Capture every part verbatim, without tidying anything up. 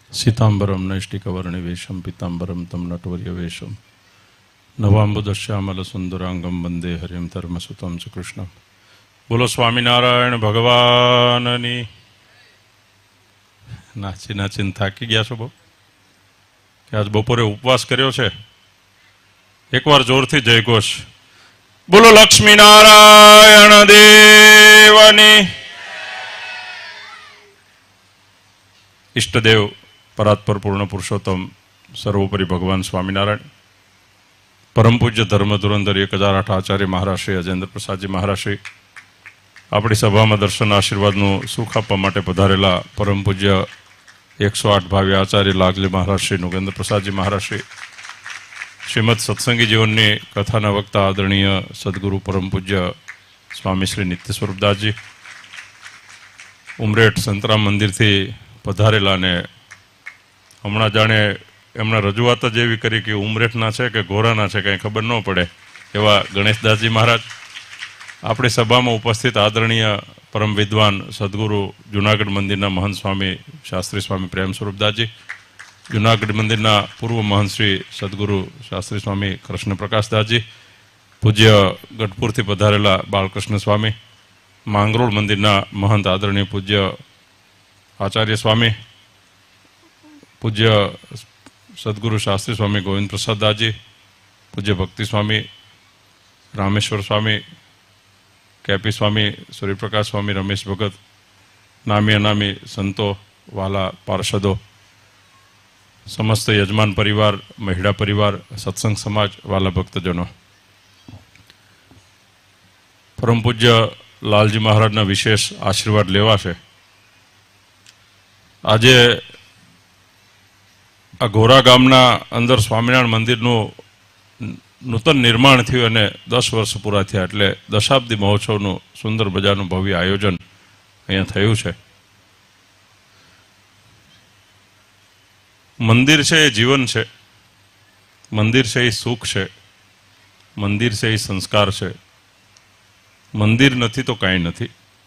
सीतांबरम नैष्टिकवर्णिवेशम पीतांबरम तम नटवर्यवेशम नवाम्बुदश्यामल सुंदरांगम वंदे हरिम धर्मसुतम च कृष्णम। बोलो स्वामीनारायण भगवाननी। नाची नाचीने थाकी गया छो बो कि आज बपोरे उपवास कर्यो छे? एक बार जोरथी जयघोष। बोलो लक्ष्मीनारायण देवनी। इष्टदेव परात्पर पूर्ण पुरुषोत्तम सर्वोपरि भगवान स्वामीनारायण, परम पूज्य धर्म धुरंधर एक हजार आठ आचार्य महाराज श्री अजेन्द्र प्रसाद जी महाराज श्री, अपनी सभा में दर्शन आशीर्वाद सुख आपवा माटे पधारेला परम पूज्य एक सौ आठ भावी आचार्य लागले महाराज श्री नुगेन्द्र प्रसाद जी महाराज श्री, श्रीमद सत्संगी जीवन की कथा वक्ता आदरणीय सद्गुरु परम पूज्य स्वामी श्री नित्य स्वरूपदास जी, उमरेठ संतराम मंदिर थी पधारेला ने हमणा जाने एमना रजूआत ज एवी करी कि उमरेठना छे के घोराना छे कई खबर न पड़े एवा गणेशदासजी महाराज, अपनी सभा में उपस्थित आदरणीय परम विद्वान सद्गुरु जूनागढ़ मंदिरना महंत स्वामी शास्त्री स्वामी प्रेम स्वरूपदास जी, जूनागढ़ मंदिरना पूर्व महंत श्री सद्गुरु शास्त्री स्वामी कृष्ण प्रकाशदास जी, पूज्य गढ़पुर थी पधारेला बालकृष्ण स्वामी, मांगरोळ मंदिरना महंत आदरणीय पूज्य आचार्य स्वामी, पूज्य सद्गुरु शास्त्री स्वामी गोविंद प्रसाद दास जी, पूज्य भक्ति स्वामी रामेश्वर स्वामी, कैपी स्वामी सूर्यप्रकाश स्वामी, रमेश भगत, नामी अनामी संतो, वाला पार्षदों, समस्त यजमान परिवार, महिला परिवार, सत्संग समाज, वाला भक्तजनों, परम पूज्य लालजी महाराज ना विशेष आशीर्वाद लेवा छे। आजे आ घोरा गामना अंदर स्वामीनारायण मंदिरनु नूतन निर्माण थयुं अने दस वर्ष पूरा थया एटले दशाब्दी महोत्सवनु सुंदर मजानुं भव्य आयोजन अहींया थयुं छे। मंदिर छे ए जीवन छे, मंदिर छे ए सुख छे, मंदिर छे ए संस्कार छे, मंदिर नथी तो कांई नथी।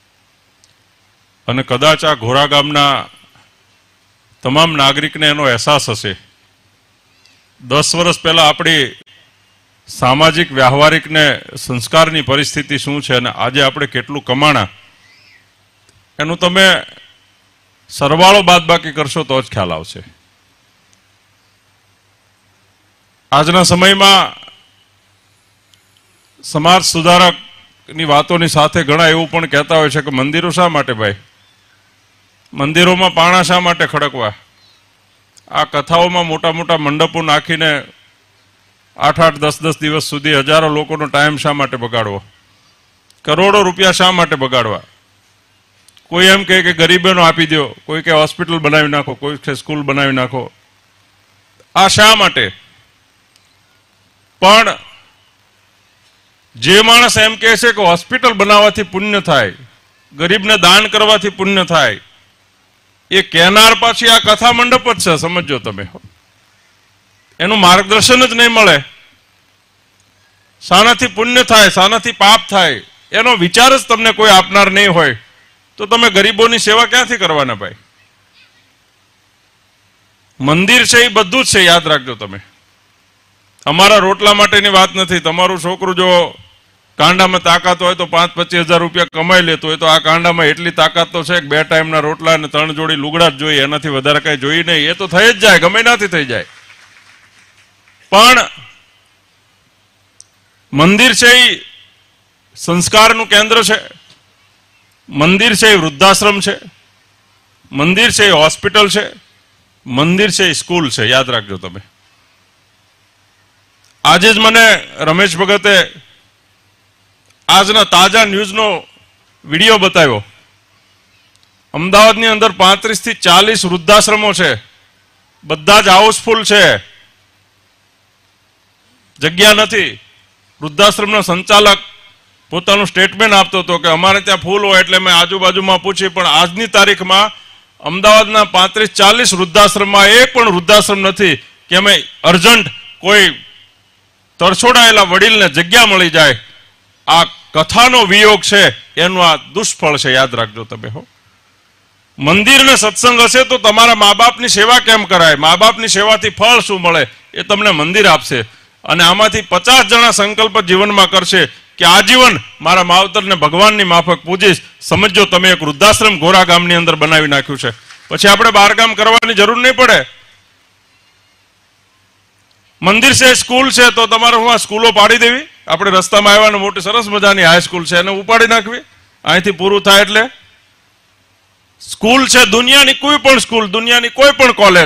अने कदाच आ घोरा गामना तमाम नागरिक ने एनो एहसास हशे। दस वर्ष पहला अपनी सामाजिक व्यावहारिक ने संस्कारनी परिस्थिति शुं छे अने आजे आपणे केटलुं कमाणा एनुं तमे सरवाळो बादबाकी करशो तो ज ख्याल आवशे। आजना समयमां समाज सुधारकनी वातोनी साथे घणा एवुं पण कहेता होय छे के मंदिरो शा माटे भाई, मंदिरों में पाणा शा माटे खड़कवा, आ कथाओं में मोटा मोटा मंडपो नाखीने आठ आठ दस दस दिवस सुधी हजारों लोकोनो टाइम शा माटे बगाड़वो, करोड़ों रुपया शा माटे बगाड़वा। कोई एम कहे कि गरीबोने आपी दो, कोई के होस्पिटल बनावी नाखो, कोई के स्कूल बनावी नाखो, आ शा माटे? पण जे माणस एम कहे छे कि होस्पिटल बनावाथी पुण्य थाय, गरीबने दान करवाथी पुण्य थाय, ये कहनार पाछी आ कथा मंडप ज छे। समझो तमे, एनु मार्गदर्शन ज नहीं मळे। सानाथी पुण्य थाय, सानाथी पाप थाय, एनो विचार ज तमने कोई आपनार नहीं होय तो तमे गरीबोनी सेवा क्यांथी करवाना भाई? मंदिर छे ए बधुं ज छे, याद राखजो तमे। अमारा रोटला माटेनी वात नथी। तमारुं छोकरुं जो कांडा में ताकत हो तो पांच पच्चीस हजार रुपया कमाई लेतो हो तो आ कांडा में एटली ताकत तो है बे टाइम ना रोटला ने त्रण जोड़ी लुगड़ा ज जोईए, एनाथी वधारे कई जोई नहीं। ये तो थई ज जाय, गमे नाथी थई जाय। पण मंदिर छे ई संस्कारनुं केंद्र छे, मंदिर छे ई वृद्धाश्रम छे, मंदिर छे ई होस्पिटल छे, मंदिर छे ई स्कूल छे। याद राखजो तमे। आज ज मने रमेश भगते आजना ताजा न्यूज नो वीडियो बताव्यो। अमदावादनी अंदर पैंतीस थी चालीस वृद्धाश्रमों छे, बधा ज हाउसफुल छे, जग्या नथी। वृद्धाश्रमनो संचालक पोतानुं स्टेटमेंट आपतो हतो के अमारे त्यां फूल होय एटले मैं आजुबाजुमां पूछी, पण आजनी तारीखमां अमदावादना पैंतीस चालीस वृद्धाश्रममां एक पण वृद्धाश्रम नथी के अमे अर्जंट कोई तड़छोडायेला वडीलने जग्या मळी जाय। आ कथानो वियोग छे, एनुं आ दुष्फळ छे। याद राखजो तमे हो। મંદિર ને સત્સંગ હશે તો તમારા મા બાપની સેવા કેમ કરાય, મા બાપની સેવાથી ફળ શું મળે એ તમને મંદિર આપશે. અને આમાંથી પચાસ જણા સંકલ્પ જીવનમાં કરશે કે આજીવન મારા માવતરને ભગવાનની માફક પૂજીશ. સમજો તમે એક વૃદ્ધાશ્રમ ગોરા ગામની અંદર બનાવી નાખ્યું છે. પછી આપણે બહારગામ કરવાની જરૂર નહીં પડે. મંદિર છે, સ્કૂલ છે, તો તમારે હું આ સ્કૂલો પાડી દેવી. આપણે રસ્તામાં આવ્યા મોટી સરસ મજાની હાઈસ્કૂલ છે એને ઉપાડી નાખવી અહીંથી પૂરું થાય એટલે. સ્કૂલ છે, દુનિયાની કોઈ પણ સ્કૂલ, દુનિયાની કોઈ પણ કોલેજ,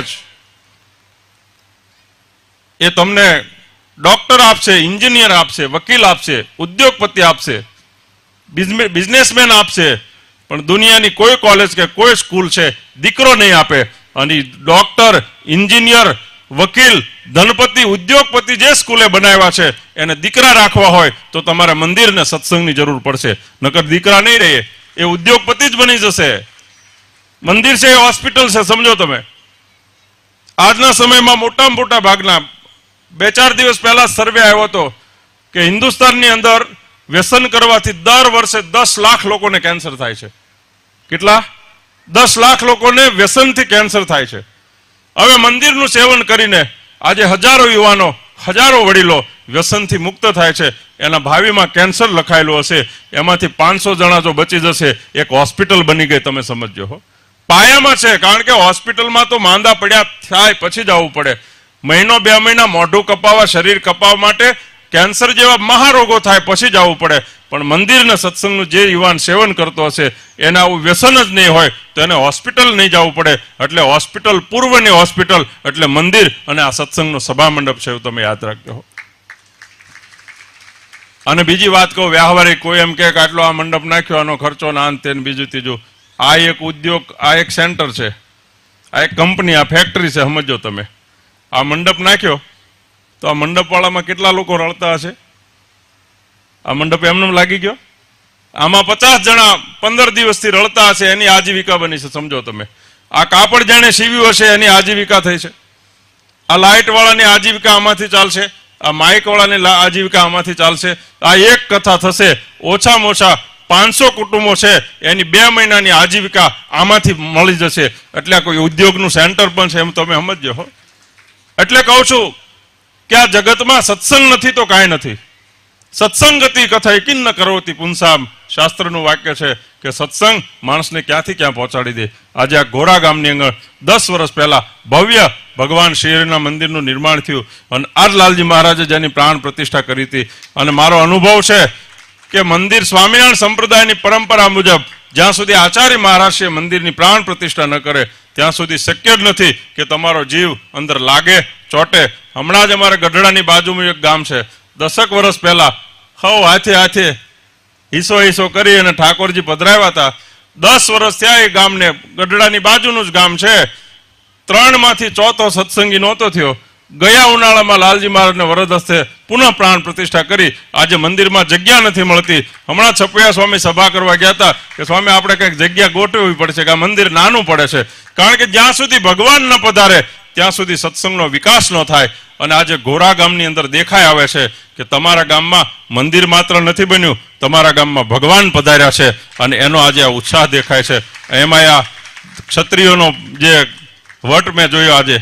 એ તમને ડોક્ટર આપશે, એન્જિનિયર આપશે, વકીલ આપશે, ઉદ્યોગપતિ આપશે, બિઝનેસમેન આપશે, પણ દુનિયાની કોઈ કોલેજ કે કોઈ સ્કૂલ છે દીકરો નહીં આપે. અને ડોક્ટર, એન્જિનિયર, વકીલ, ધનપતિ, ઉદ્યોગપતિ જે સ્કૂલે બનાવ્યા છે એને દીકરા રાખવા હોય તો તમારે મંદિર ને સત્સંગની જરૂર પડશે. નકર દીકરા નહીં રહે, એ ઉદ્યોગપતિ જ બની જશે. મંદિર છે એ હોસ્પિટલ છે. સમજો તમે આજના સમયમાં મોટા મોટા ભાગના, બે ચાર દિવસ પહેલા સર્વે આવ્યો હતો કે હિન્દુસ્તાનની અંદર વ્યસન કરવાથી દર વર્ષે દસ લાખ લોકોને કેન્સર થાય છે. કેટલા? દસ લાખ લોકોને વ્યસનથી કેન્સર થાય છે. હવે મંદિરનું સેવન કરીને આજે હજારો યુવાનો, હજારો વડીલો વ્યસનથી મુક્ત થાય છે. એના ભાવિમાં કેન્સર લખાયેલું હશે, એમાંથી પાંચસો જણા જો બચી જશે એક હોસ્પિટલ બની ગઈ. તમે સમજો હો, પાયામાં છે. કારણ કે હોસ્પિટલમાં તો માંદા પડ્યા થાય પછી જ આવવું પડે. મહિનો બે મહિના મોઢું કપાવવા, શરીર કપાવવા માટે, કેન્સર જેવા મહારોગો થાય પછી જ આવવું પડે. પણ મંદિરના સત્સંગનું જે યુવાન સેવન કરતો હશે એને આવું વ્યસન જ નહીં હોય તો એને હોસ્પિટલ નહીં જવું પડે. એટલે હોસ્પિટલ પૂર્વની હોસ્પિટલ એટલે મંદિર અને આ સત્સંગનો સભા મંડપ છે, એવું તમે યાદ રાખજો. અને બીજી વાત કહું, વ્યવહારિક કોઈ એમ કે આટલો આ મંડપ નાખ્યો, આનો ખર્ચો ના અંતે બીજું ત્રીજું. આ એક ઉદ્યોગ, આ એક સેન્ટર છે, આ એક કંપની, આ ફેક્ટરી છે. સમજો તમે આ મંડપ નાખ્યો તો આ મંડપ વાળામાં કેટલા લોકો રળતા હશે? આ મંડપ એમને લાગી ગયો, આમાં પચાસ જણા પંદર દિવસથી રળતા હશે, એની આજીવિકા બની છે. સમજો તમે આ કાપડ જેને સીવ્યું હશે એની આજીવિકા થઈ છે. આ લાઇટ વાળાની આજીવિકા આમાંથી ચાલશે, આ માઇક વાળાની આજીવિકા આમાંથી ચાલશે. આ એક કથા થશે, ઓછામાં ઓછા પાંચસો કુટુંબો છે એની બે મહિનાની આજીવિકા આમાંથી મળી જશે. એટલે કોઈ ઉદ્યોગનું સેન્ટર પણ છે, એમ તમે સમજો હો. એટલે કહું છું કે આ જગતમાં સત્સંગ નથી તો કાંઈ નથી. સત્સંગતિ કથા કિન્ન કરોતિ પુંસામ, શાસ્ત્રનું વાક્ય છે કે સત્સંગ માણસને ક્યાંથી ક્યાં પહોંચાડી દે. આજે આ ગોરા ગામની અંદર દસ વર્ષ પહેલા ભવ્ય ભગવાન શ્રીના મંદિરનું નિર્માણ થયું અને આર લાલજી મહારાજે જેની પ્રાણ પ્રતિષ્ઠા કરી હતી. અને મારો અનુભવ છે કે મંદિર સ્વામિનારાયણ સંપ્રદાયની પરંપરા મુજબ જ્યાં સુધી આચાર્ય મહારાજ મંદિરની પ્રાણ પ્રતિષ્ઠા ન કરે ત્યાં સુધી શક્ય જ નથી કે તમારો જીવ અંદર લાગે, ચોટે. હમણાં જ અમારે ગઢડાની બાજુમાં એક ગામ છે, દસક વર્ષ પહેલા હવ હાથે હાથે હિસ્સો હિસ્સો કરી અને ઠાકોરજી પધરાવ્યા હતા. દસ વર્ષ થયા એ ગામને, ગઢડાની બાજુનું જ ગામ છે. ત્રણ માંથી ચોથો સત્સંગી નહોતો થયો. ગયા ઉનાળામાં લાલજી મહારાજને વરદ હસ્તે પુનઃ પ્રાણ પ્રતિષ્ઠા કરી. આજે મંદિરમાં જગ્યા નથી મળતી. હમણાં છપૈયા સ્વામી સભા કરવા ગયા હતા કે સ્વામી આપણે કંઈક જગ્યા ગોઠવવી પડશે કે આ મંદિર નાનું પડે છે. કારણ કે જ્યાં સુધી ભગવાન ન પધારે ત્યાં સુધી સત્સંગનો વિકાસ ન થાય. અને આજે ગોરા ગામની અંદર દેખાય આવે છે કે તમારા ગામમાં મંદિર માત્ર નથી બન્યું, તમારા ગામમાં ભગવાન પધાર્યા છે અને એનો આજે આ ઉત્સાહ દેખાય છે. એમાં આ ક્ષત્રિયોનો જે વટ મેં જોયો આજે,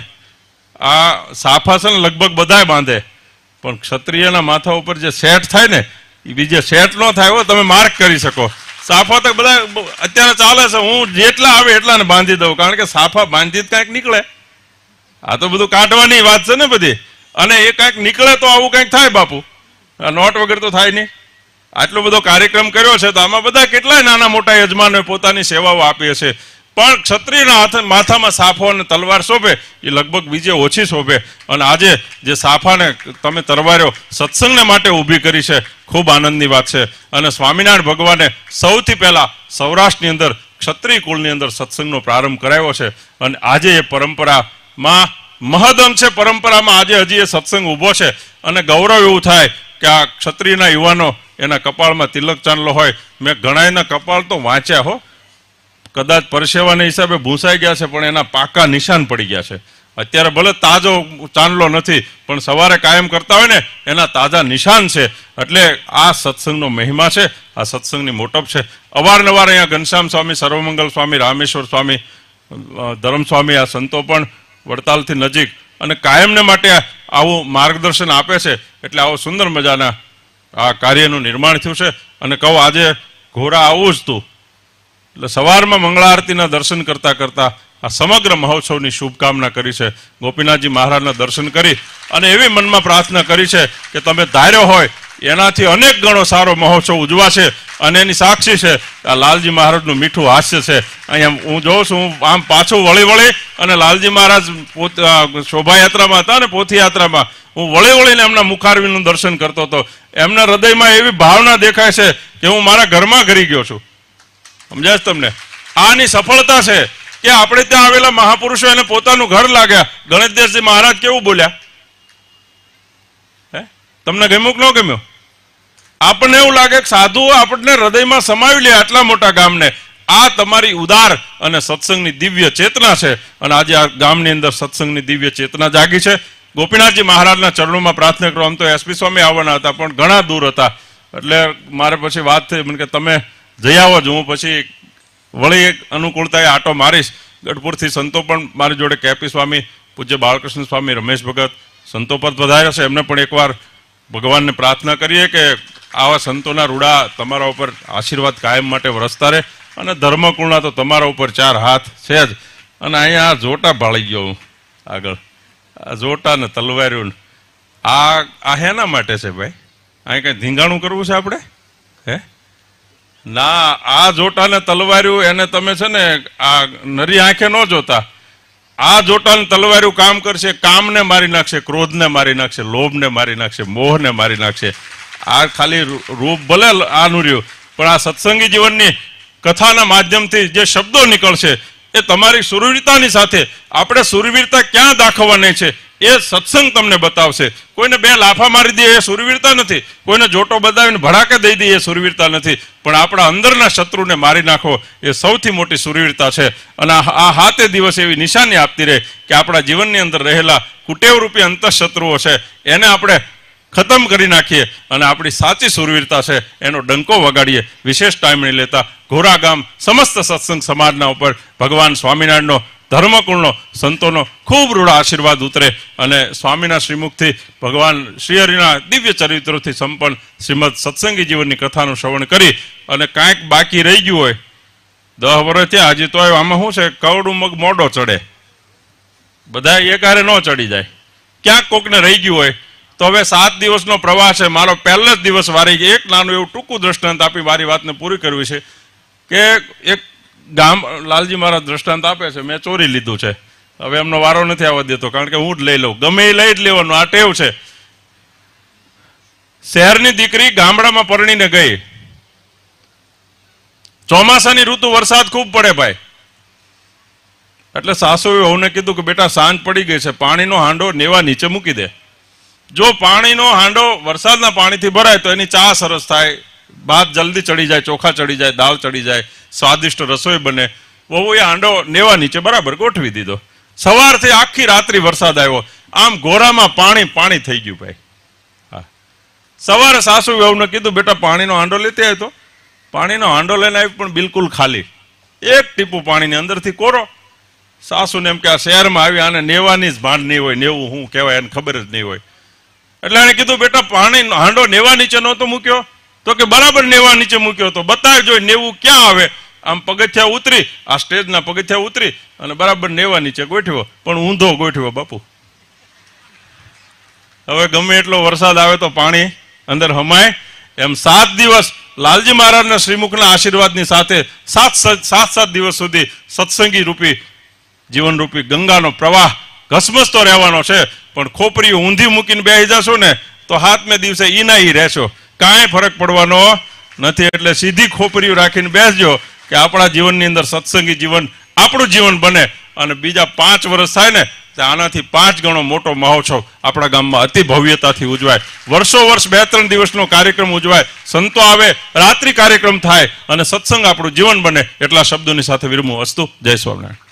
આ સાફા છે ને લગભગ બધાય બાંધે, પણ ક્ષત્રિયના માથા ઉપર જે સેટ થાય ને એ બીજે સેટ ન થાય હો. તમે માર્ક કરી શકો. સાફા તો બધા અત્યારે ચાલે છે, હું જેટલા આવે એટલાને બાંધી દઉં, કારણ કે સાફા બાંધી જ કાંઈક નીકળે. આ તો બધું કાઢવાની વાત છે ને બધી, અને એ કાંઈક નીકળે તો આવું કંઈક થાય બાપુ. આ નોટ વગર તો થાય નહીં. આટલો બધો કાર્યક્રમ કર્યો છે તો આમાં બધા કેટલાય નાના મોટા યજમાનોએ પોતાની સેવાઓ આપી હશે, પણ ક્ષત્રિયના હાથ માથામાં સાફો અને તલવાર શોભે એ લગભગ બીજે ઓછી શોભે. અને આજે જે સાફાને તમે તરવાર્યો સત્સંગને માટે ઊભી કરી છે, ખૂબ આનંદની વાત છે. અને સ્વામિનારાયણ ભગવાને સૌથી પહેલા સૌરાષ્ટ્રની અંદર ક્ષત્રિય કુળની અંદર સત્સંગનો પ્રારંભ કરાવ્યો છે. અને આજે એ પરંપરામાં મહદમ છે, પરંપરામાં આજે હજી એ સત્સંગ ઊભો છે. અને ગૌરવ એવું થાય કે આ ક્ષત્રિયના યુવાનો એના કપાળમાં તિલક ચાંદલો હોય. મેં ઘણાયના કપાળ તો વાંચ્યા હો, કદાચ પરસેવાના હિસાબે ભૂંસાઈ ગયા છે પણ એના પાકા નિશાન પડી ગયા છે. અત્યારે ભલે તાજો ચાંદલો નથી પણ સવારે કાયમ કરતા હોય ને એના તાજા નિશાન છે. એટલે આ સત્સંગનો મહિમા છે, આ સત્સંગની મોટપ છે. અવારનવાર અહીંયા ઘનશ્યામ સ્વામી, સર્વમંગલ સ્વામી, રામેશ્વર સ્વામી, ધર્મસ્વામી આ સંતો પણ વડતાલથી નજીક અને કાયમને માટે આવું માર્ગદર્શન આપે છે. એટલે આવો સુંદર મજાના આ કાર્યનું નિર્માણ થયું છે. અને કહું આજે ઘોરા આવું જ તું એટલે સવારમાં મંગળા આરતીના દર્શન કરતા કરતા આ સમગ્ર મહોત્સવની શુભકામના કરી છે. ગોપીનાથજી મહારાજના દર્શન કરી અને એવી મનમાં પ્રાર્થના કરી છે કે તમે ધાર્યો હોય એનાથી અનેક ગણો સારો મહોત્સવ ઉજવાશે. અને એની સાક્ષી છે આ લાલજી મહારાજનું મીઠું હાસ્ય છે. અહીંયા હું જોઉં છું, હું આમ પાછું વળી વળી અને લાલજી મહારાજ શોભાયાત્રામાં હતા ને પોથી યાત્રામાં હું વળી વળીને એમના મુખારવિંદનું દર્શન કરતો હતો. એમના હૃદયમાં એવી ભાવના દેખાય છે કે હું મારા ઘરમાં ઘરી ગયો છું. સમજાય તમને? આની સફળતા છે કે આપણે ત્યાં આવેલા મહાપુરુષો એને પોતાનું ઘર લાગ્યા. ગણેશદાસજી મહારાજ કેવું બોલ્યા? હે, તમને ગમ્યું કે ન ગમ્યું? આપણને એવું લાગે કે સાધુઓ આપણને હૃદયમાં સમાવી લે આટલા મોટા ગામને. આ તમારી ઉદાર અને સત્સંગની દિવ્ય ચેતના છે. અને આજે આ ગામની અંદર સત્સંગની દિવ્ય ચેતના જાગી છે. ગોપીનાથજી મહારાજના ચરણોમાં પ્રાર્થના કરો. આમ તો એસપી સ્વામી આવવાના હતા પણ ઘણા દૂર હતા એટલે મારે પછી વાત થઈ મને કે તમે જઈ આવો જ, હું પછી વળી એક અનુકૂળતાએ આટો મારીશ. ગઢપુરથી સંતો પણ મારી જોડે કેપી સ્વામી, પૂજ્ય બાળકૃષ્ણ સ્વામી, રમેશ ભગત સંતો પર વધાર્યા છે. એમને પણ એકવાર ભગવાનને પ્રાર્થના કરીએ કે આવા સંતોના રૂડા તમારા ઉપર આશીર્વાદ કાયમ માટે વરસતા રહે. અને ધર્મકુળના તો તમારા ઉપર ચાર હાથ છે જ. અને અહીંયા આ જોટા ભાળી ગયો હું આગળ, આ જોટા ને તલવાર્યું આ આ હેના માટે છે ભાઈ? અહીં કઈ ધીંગાણું કરવું છે આપણે? હે ના, આ જોટા ને તલવાર્યું એને તમે છે ને આ નરી આંખે ન જોતા. આ જોટા ને તલવાર્યું કામ કરશે, કામને મારી નાખશે, ક્રોધને મારી નાખશે, લોભને મારી નાખશે, મોહને મારી નાખશે. આ ખાલી રૂપ ભલે આનું રહ્યું પણ આ સત્સંગી જીવનની કથાના માધ્યમથી જે શબ્દો નીકળશે એ તમારી સુરવીરતાની સાથે આપણે સુરવીરતા ક્યાં દાખવવાની છે એ સત્સંગ તમને બતાવશે. કોઈને બે લાફા મારી દે એ સુરવીરતા નથી, કોઈને જોટો બતાવીને ભડાકે દઈ દે એ સુરવીરતા નથી, પણ આપણા અંદરના શત્રુને મારી નાખો એ સૌથી મોટી સુરવીરતા છે. અને આ હાતે દિવસ એવી નિશાની આપતી રહે કે આપણા જીવનની અંદર રહેલા કુટેવરૂપી અંતઃશત્રુઓ છે એને આપણે ખતમ કરી નાખીએ અને આપણી સાચી સુરવીરતા છે એનો ડંકો વગાડીએ. વિશેષ ટાઈમ નહીં લેતા ઘોરા ગામ સમસ્ત સત્સંગ સમાજના ઉપર ભગવાન સ્વામિનારાયણનો, ધર્મકુળનો, સંતોનો ખૂબ રૂડા આશીર્વાદ ઉતરે અને સ્વામીના શ્રીમુખથી ભગવાન શ્રીહરિના દિવ્ય ચરિત્રોથી સંપન્ન શ્રીમદ સત્સંગી જીવનની કથાનું શ્રવણ કરી અને કાંઈક બાકી રહી ગયું હોય દહ વર્ષ થયા હજી તો આમાં શું છે કવડું મગ મોઢો ચડે, બધા એકારે ન ચડી જાય. ક્યાંક કોકને રહી ગયું હોય તો હવે સાત દિવસનો પ્રવાસ છે. મારો પહેલો જ દિવસ વારી ગયો. એક નાનું એવું ટૂંકું દ્રષ્ટાંત આપી મારી વાતને પૂરી કરવી છે કે એક ગામ લાલજી મહારાજ દ્રષ્ટાંત આપે છે, મેં ચોરી લીધું છે. હવે એમનો વારો નથી આવવા દેતો કારણ કે હું જ લઈ લઉં, ગમે એ લઈ જ લેવાનું, આ ટેવ છે. શહેરની દીકરી ગામડામાં પરણીને ગઈ. ચોમાસાની ઋતુ, વરસાદ ખૂબ પડે ભાઈ. એટલે સાસુએ વહુને કીધું કે બેટા સાંજ પડી ગઈ છે, પાણીનો હાંડો નેવા નીચે મૂકી દે. જો પાણીનો હાંડો વરસાદના પાણીથી ભરાય તો એની ચા સરસ થાય, ભાત જલ્દી ચડી જાય, ચોખા ચડી જાય, દાળ ચડી જાય, સ્વાદિષ્ટ રસોઈ બને. વહુ એ હાંડો નેવા નીચે બરાબર ગોઠવી દીધો. સવારથી આખી રાત્રિ વરસાદ આવ્યો, આમ ગોરામાં પાણી પાણી થઈ ગયું ભાઈ. હા, સવારે સાસુ વહુને કીધું બેટા પાણીનો હાંડો લેતી આવ્યો. તો પાણીનો હાંડો લઈને આવી પણ બિલકુલ ખાલી, એક ટીપું પાણીની અંદરથી કોરો. સાસુને એમ કે આ શહેરમાં આવી આને નેવાની જ ભાંડ નહીં હોય, નેવું શું કહેવાય એને ખબર જ નહીં હોય. એટલે એને કીધું બેટા પાણી હાંડો નેવા નીચે નહોતો મૂક્યો? તો કે બરાબર નેવા નીચે મૂક્યો. તો બતાવજો નેવું ક્યાં આવે. આમ પગથિયા ઉતરી, આ સ્ટેજના પગથિયા ઉતરી અને બરાબર નેવા નીચે ગોઠવ્યો, પણ ઊંધો ગોઠવ્યો બાપુ. હવે ગમે એટલો વરસાદ આવે તો પાણી અંદર હમાય એમ. સાત દિવસ લાલજી મહારાજના શ્રીમુખના આશીર્વાદની સાથે સાત સાત સાત દિવસ સુધી સત્સંગી રૂપી જીવનરૂપી ગંગાનો પ્રવાહ ઘસમસતો રહેવાનો છે. પણ ખોપરી ઊંધી મૂકીને બેસી જશો ને તો હાથમે દિવસે ઈનાઈ રહેશો, કાંઈ ફરક પડવાનો નથી. એટલે સીધી ખોપરીઓ રાખીને બેસજો કે આપણા જીવનની અંદર સત્સંગી જીવન આપણું જીવન બને અને બીજા પાંચ વર્ષ થાય ને તો આનાથી પાંચ ગણો મોટો મહોત્સવ આપણા ગામમાં અતિ ભવ્યતાથી ઉજવાય. વર્ષો વર્ષ બે ત્રણ દિવસનો કાર્યક્રમ ઉજવાય, સંતો આવે, રાત્રિ કાર્યક્રમ થાય અને સત્સંગ આપણું જીવન બને. એટલા શબ્દોની સાથે વિરમું. અસ્તુ. જય સ્વામિનારાયણ.